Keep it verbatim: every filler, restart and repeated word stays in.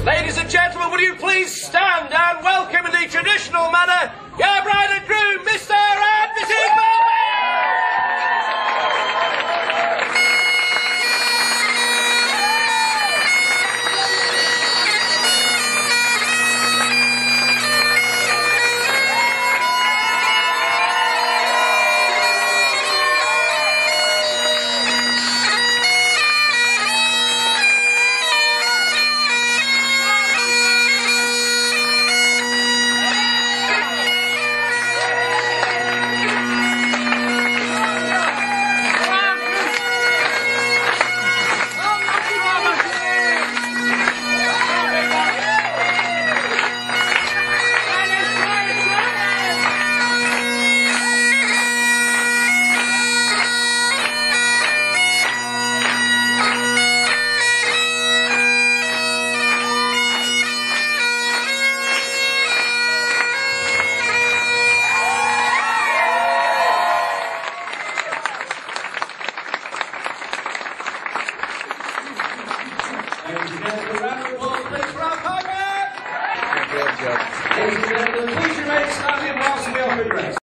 Ladies and gentlemen, will you please stand and welcome in the traditional manner your bride and groom, Mister and Missus Bowman! Ladies and gentlemen, a round of applause please for our Bagpiper! Ladies and gentlemen, please remain standing whilst we offer grace.